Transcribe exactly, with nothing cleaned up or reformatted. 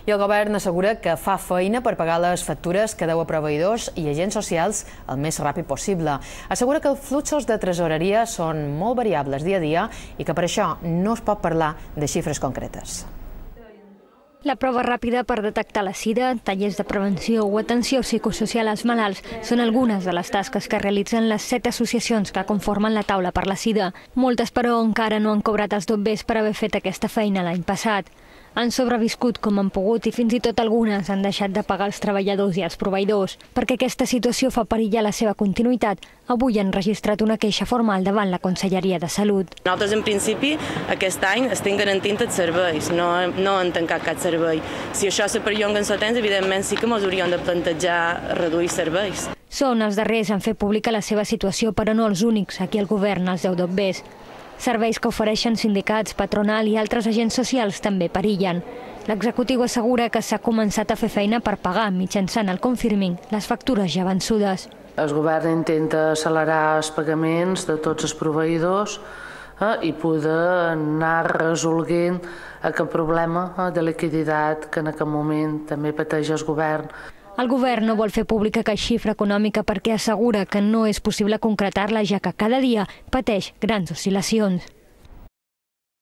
I el govern assegura que fa feina per pagar les factures que deu a proveïdors i agents socials el més ràpid possible. Assegura que els fluxos de tresoreria són molt variables dia a dia i que per això no es pot parlar de xifres concretes. La prova ràpida per detectar la sida, tallers de prevenció o atenció psicosocial als malalts són algunes de les tasques que realitzen les set associacions que conformen la taula per la sida. Moltes, però, encara no han cobrat els dobbers per haver fet aquesta feina l'any passat. Han sobreviscut com han pogut i fins i tot algunes han deixat de pagar els treballadors i els proveïdors. Perquè aquesta situació fa perillar la seva continuïtat, avui han registrat una queixa formal davant la Conselleria de Salut. Nosaltres, en principi, aquest any estem garantint els serveis, no, no han tancat cap servei. Si això se perllonga en el temps, evidentment sí que ens hauríem de plantejar reduir serveis. Són els darrers en fer pública la seva situació, però no els únics. Aquí el govern els deu dobbers. Serveis que ofereixen sindicats, patronal i altres agents socials també perillen. L'executiu assegura que s'ha començat a fer feina per pagar, mitjançant el confirming, les factures ja vençudes. El govern intenta accelerar els pagaments de tots els proveïdors eh, i poder anar resolent aquest problema eh, de liquiditat que en aquest moment també pateix el govern. El govern no vol fer pública cap xifra econòmica perquè assegura que no és possible concretar-la, ja que cada dia pateix grans oscil·lacions.